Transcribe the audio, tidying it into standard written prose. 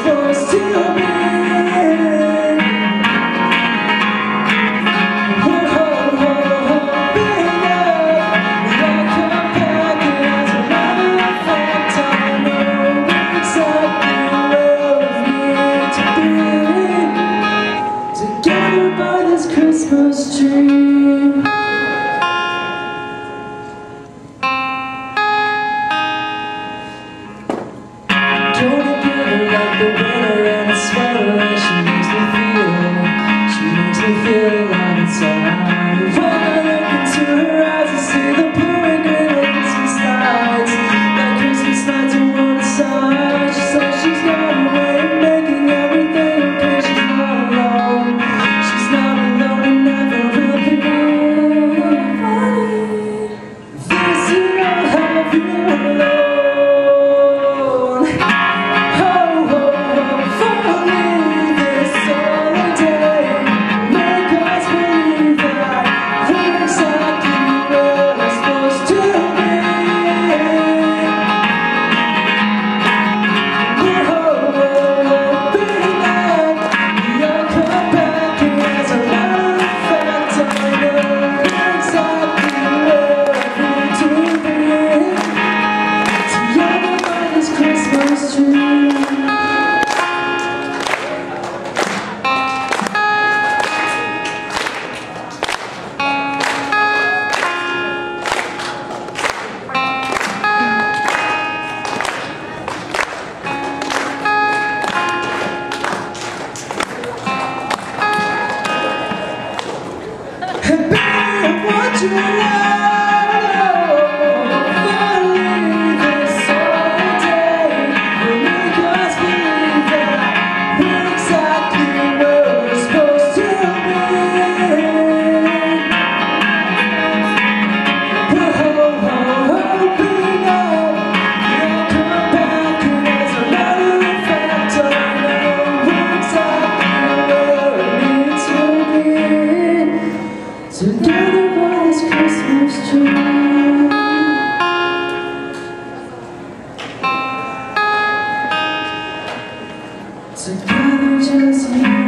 supposed to be. Christmas tree. Don't get her like the winter and the sweater, and she makes me feel alive inside. When I look into her eyes, I see the blue and green of Christmas lights, like Christmas lights on one side. She says she's got a way of making everything okay. She's not alone. She's not alone and never will be. This year I'll have you alone. What you together by this Christmas tree. Together just you.